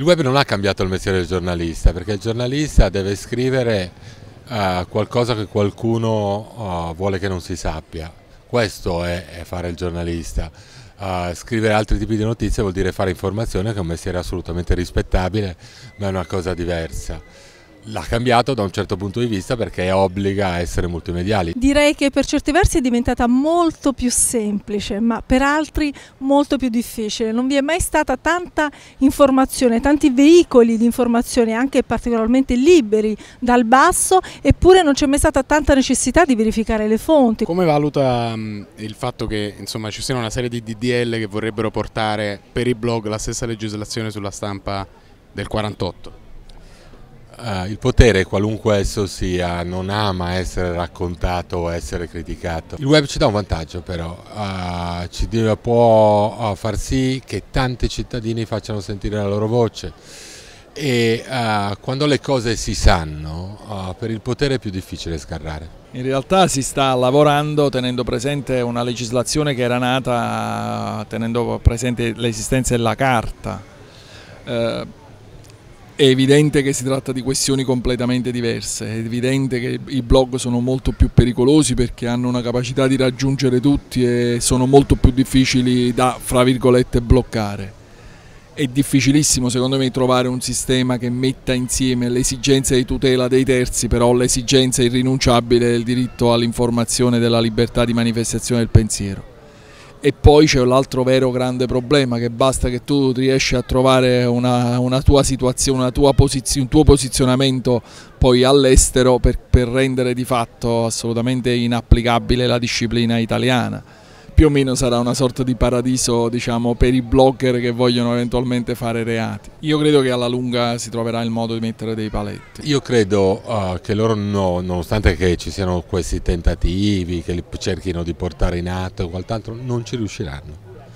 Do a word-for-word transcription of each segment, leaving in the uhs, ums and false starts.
Il web non ha cambiato il mestiere del giornalista, perché il giornalista deve scrivere uh, qualcosa che qualcuno uh, vuole che non si sappia. Questo è, è fare il giornalista. Uh, scrivere altri tipi di notizie vuol dire fare informazione, che è un mestiere assolutamente rispettabile, ma è una cosa diversa. L'ha cambiato da un certo punto di vista perché obbliga a essere multimediali. Direi che per certi versi è diventata molto più semplice, ma per altri molto più difficile. Non vi è mai stata tanta informazione, tanti veicoli di informazione, anche particolarmente liberi dal basso, eppure non c'è mai stata tanta necessità di verificare le fonti. Come valuta um, il fatto che insomma, ci siano una serie di D D L che vorrebbero portare per i blog la stessa legislazione sulla stampa del quarantotto? Uh, il potere, qualunque esso sia, non ama essere raccontato o essere criticato. Il web ci dà un vantaggio però, uh, ci deve, può uh, far sì che tanti cittadini facciano sentire la loro voce e uh, quando le cose si sanno, uh, per il potere è più difficile sgarrare. In realtà si sta lavorando tenendo presente una legislazione che era nata tenendo presente l'esistenza della carta. Uh, È evidente che si tratta di questioni completamente diverse, è evidente che i blog sono molto più pericolosi perché hanno una capacità di raggiungere tutti e sono molto più difficili da, fra virgolette, bloccare. È difficilissimo secondo me trovare un sistema che metta insieme l'esigenza di tutela dei terzi, però l'esigenza irrinunciabile del diritto all'informazione e della libertà di manifestazione del pensiero. E poi c'è l'altro vero grande problema, che basta che tu riesci a trovare una, una tua situazione, una tua posizione, un tuo posizionamento poi all'estero per, per rendere di fatto assolutamente inapplicabile la disciplina italiana. Più o meno sarà una sorta di paradiso, diciamo, per i blogger che vogliono eventualmente fare reati. Io credo che alla lunga si troverà il modo di mettere dei paletti. Io credo uh, che loro, no, nonostante che ci siano questi tentativi, che li cerchino di portare in atto e quant'altro, non ci riusciranno.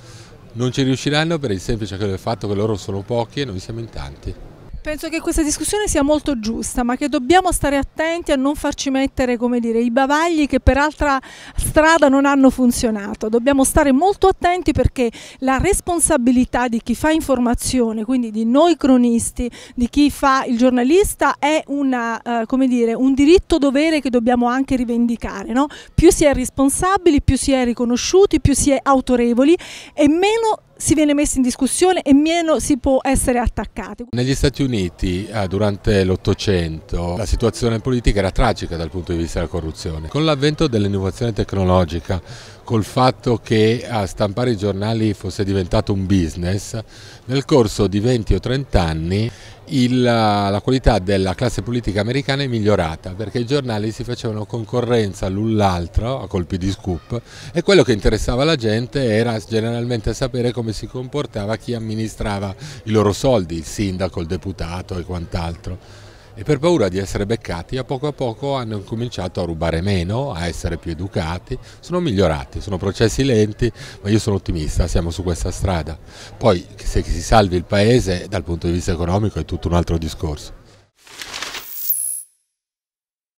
Non ci riusciranno per il semplice fatto che loro sono pochi e noi siamo in tanti. Penso che questa discussione sia molto giusta, ma che dobbiamo stare attenti a non farci mettere, come dire, i bavagli che per altra strada non hanno funzionato. Dobbiamo stare molto attenti perché la responsabilità di chi fa informazione, quindi di noi cronisti, di chi fa il giornalista, è una, uh, come dire, un diritto-dovere che dobbiamo anche rivendicare, no? Più si è responsabili, più si è riconosciuti, più si è autorevoli e meno si viene messo in discussione e meno si può essere attaccati. Negli Stati Uniti eh, durante l'Ottocento la situazione politica era tragica dal punto di vista della corruzione. Con l'avvento dell'innovazione tecnologica, col fatto che a stampare i giornali fosse diventato un business, nel corso di venti o trenta anni il, la qualità della classe politica americana è migliorata perché i giornali si facevano concorrenza l'un l'altro a colpi di scoop e quello che interessava la gente era generalmente sapere come si comportava chi amministrava i loro soldi, il sindaco, il deputato e quant'altro. E per paura di essere beccati a poco a poco hanno cominciato a rubare meno, a essere più educati, sono migliorati, sono processi lenti, ma io sono ottimista, siamo su questa strada. Poi se si salvi il paese dal punto di vista economico è tutto un altro discorso.